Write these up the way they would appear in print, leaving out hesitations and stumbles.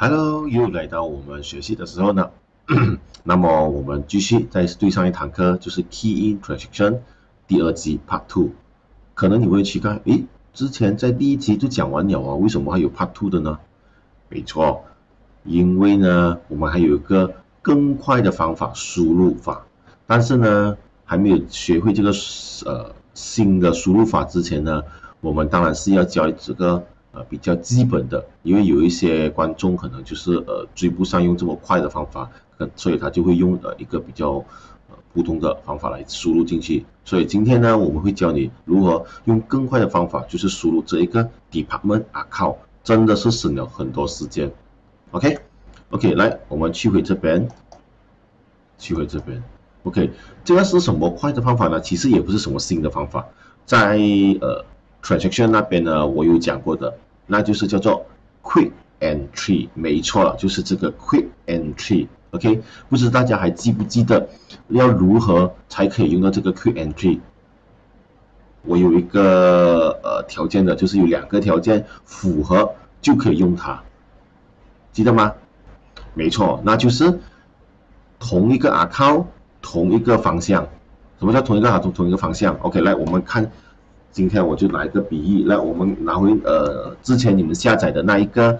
Hello，又来到我们学习的时候呢。那么我们继续在对上一堂课，就是 Key in Transaction 第二集 Part Two。可能你会去看，诶，之前在第一集就讲完了啊，为什么还有 Part Two 的呢？没错，因为呢，我们还有一个更快的方法，输入法。但是呢，还没有学会这个新的输入法之前呢，我们当然是要教这个比较基本的，因为有一些观众可能就是追不上用这么快的方法，所以他就会用一个比较普通的方法来输入进去。所以今天呢，我们会教你如何用更快的方法，就是输入这一个 department account， 真的是省了很多时间。OK， 来，我们去回这边。OK， 这个是什么快的方法呢？其实也不是什么新的方法，在transaction 那边呢，我有讲过的，那就是叫做 quick entry， 没错了，就是这个 quick entry。OK， 不知大家还记不记得要如何才可以用到这个 quick entry？ 我有一个条件的，就是有两个条件符合就可以用它，记得吗？没错，那就是同一个 account， 同一个方向。什么叫同一个 account， 同一个方向 ？OK， 来，我们看，今天我就拿一个比喻，来，我们拿回之前你们下载的那一个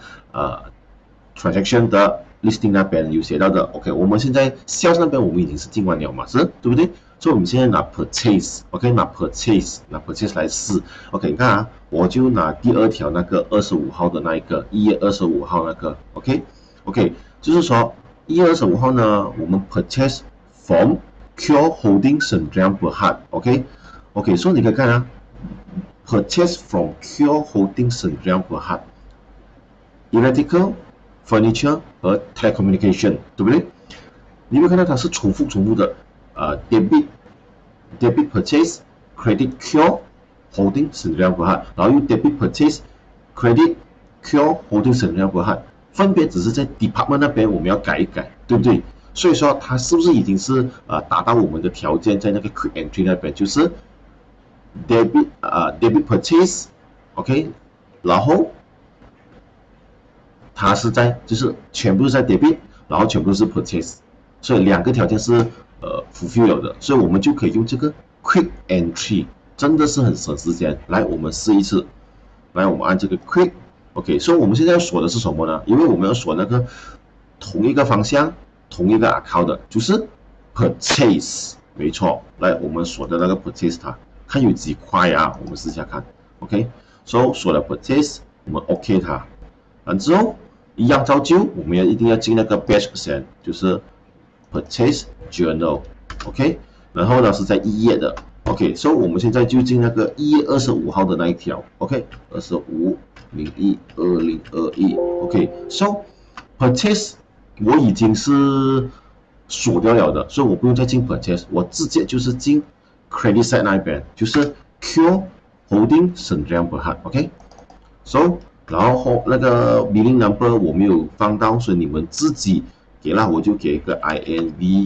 transaction 的 listing 那边有写到的。OK， 我们现在 sales 那边我们已经是进完了嘛，是对不对？所以我们现在拿 purchase，OK， 拿 purchase 来试。OK， 你看啊，我就拿第二条那个25号的那一个1月25号那个 ，OK， 就是说1月25号呢，我们 purchase from Cure Holding Sdn Bhd，OK， 所以你可以看啊 ，purchase from Cure Holding Sdn Bhd，electrical furniture 和 telecommunication， 对不对？你会看到它是重复的debit purchase credit Cure Holding Sdn Bhd， 然后又 debit purchase credit Cure Holding Sdn Bhd， 分别只是在 department 那边我们要改一改，对不对？所以说它是不是已经是达到我们的条件，在那个 quick entry 那边就是 debit purchase OK， 然后它是在就是全部是在 debit， 然后全部是 purchase， 所以两个条件是fulfill 的，所以我们就可以用这个 quick entry， 真的是很省时间。来，我们试一次，来，我们按这个 quick OK， 所以我们现在要锁的是什么呢？因为我们要锁那个同一个方向、同一个 account 的，就是 purchase， 没错。来，我们锁的那个 purchase 它，看有几块啊？我们试下看 ，OK， 所以锁了 purchase， 我们 OK 它，然之后一样照旧，我们一定要进那个 batch percent， 就是 purchase journal，OK， 然后呢是在1月的。OK， 所以我们现在就进那个1月25号的那一条 ，OK， 25/01/2021 ，OK，so purchase 我已经是锁掉了的，所以我不用再进 purchase， 我直接就是进 credit side 那边，就是 Cure Holding Sdn Bhd，OK，so 然后那个 billing number 我没有放到，所以你们自己给了，我就给一个 INV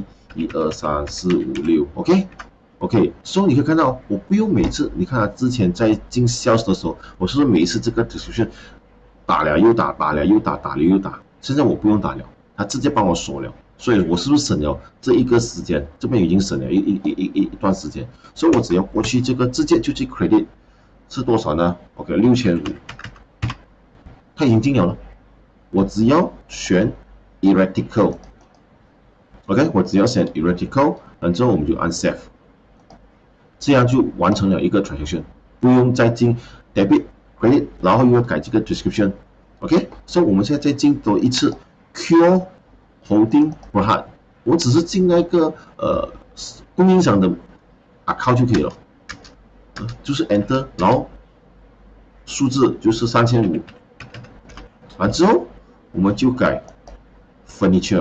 1234566，OK。所以你可以看到，我不用每次，你看之前在进 sales 的时候，我是不是每一次这个 description 打了又打，打了又打，打了又打，现在我不用打了，他直接帮我锁了，所以我是不是省了这一个时间？这边已经省了一段时间，所以我只要过去这个直接就去 credit 是多少呢 ？OK， 6500，它已经进了，我只要选 electrical，OK， 我只要选 electrical， 然之后我们就按 save。这样就完成了一个 transaction， 不用再进 debit credit， 然后又要改这个 description，OK， 所以我们现在再进多一次 Cure Holding Bhd， 我只是进那个供应商的 account 就可以了，就是 enter， 然后数字就是3500，完之后我们就改 furniture，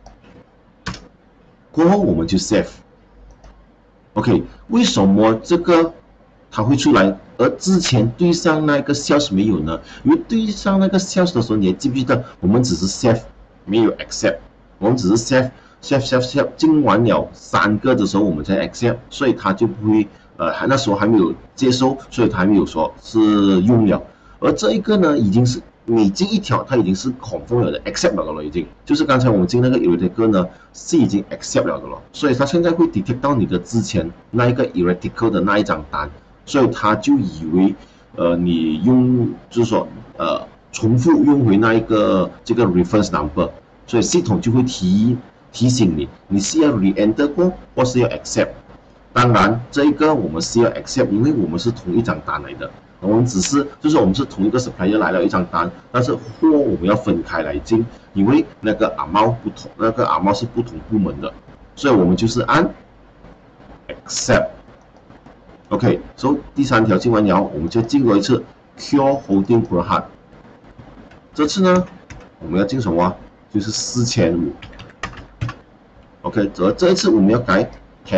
过后我们就 save。OK， 为什么这个它会出来，而之前对上那个 sales 没有呢？因为对上那个 sales 的时候，你还记不记得我们只是 save 没有 accept， 我们只是 save 进完了3个的时候我们才 accept， 所以它就不会那时候还没有接收，所以它还没有说是用了。而这一个呢，已经是每进一条，它已经是 confirm 了的 accept 了已经，就是刚才我们进那个 erratical 呢是已经 accept 了的了，所以它现在会 detect 到你的之前那一个 erratical 的那一张单，所以它就以为你用就是说重复用回那一个这个 reference number， 所以系统就会提醒你，你是要 re-enter 过或是要 accept。当然，这一个我们是要 accept， 因为我们是同一张单来的。我们只是就是我们是同一个 supplier 来了一张单，但是货我们要分开来进，因为那个 amount 不同，那个 amount 是不同部门的，所以我们就是按 accept。OK， 所以第三条进完了，我们就进过一次 Cure Holding Berhad。这次呢，我们要进什么？就是4500。OK， 这一次我们要改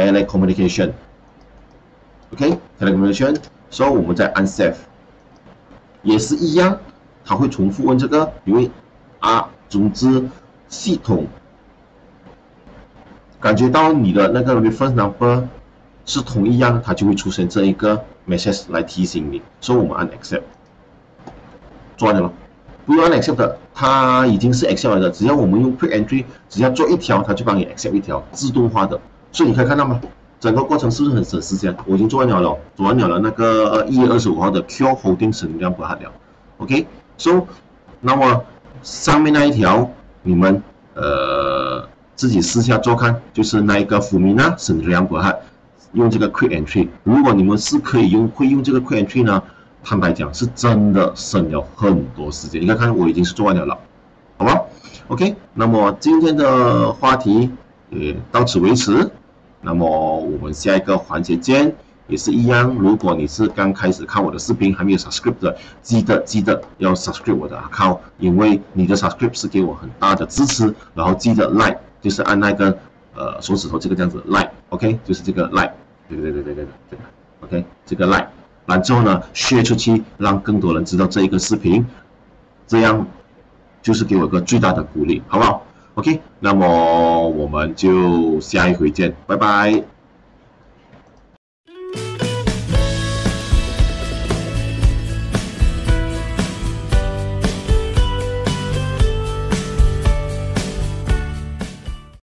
telecommunication。OK，telecommunication， 所以我们再按 save， 也是一样，它会重复问这个，因为总之系统感觉到你的那个 reference number 是同一样，它就会出现这一个 message 来提醒你，所以我们按 accept， 做完了咯。不用按 accept 的，它已经是 accept 了的，只要我们用 quick entry， 只要做一条，它就帮你 accept 一条，自动化的。所以你可以看到吗？整个过程是不是很省时间？我已经做完了，那个1月25号的 Cure Holding Sdn Bhd了。OK，so 那么上面那一条你们自己私下做看，就是那一个 Fumina Sdn Bhd用这个 quick entry。如果你们是会用这个 quick entry 呢，坦白讲是真的省了很多时间。你看我已经是做完了，好吧 ？OK， 那么今天的话题也到此为止。那么我们下一个环节见，也是一样。如果你是刚开始看我的视频，还没有 subscribe 的，记得要 subscribe 我的 account， 因为你的 subscribe 是给我很大的支持。然后记得 like， 就是按那个手指头这个这样子 like，OK， 就是这个 like， 对 ，OK， 这个 like， 然之后呢 share 出去，让更多人知道这一个视频，这样就是给我一个最大的鼓励，好不好？OK， 那么我们就下一回见，拜拜。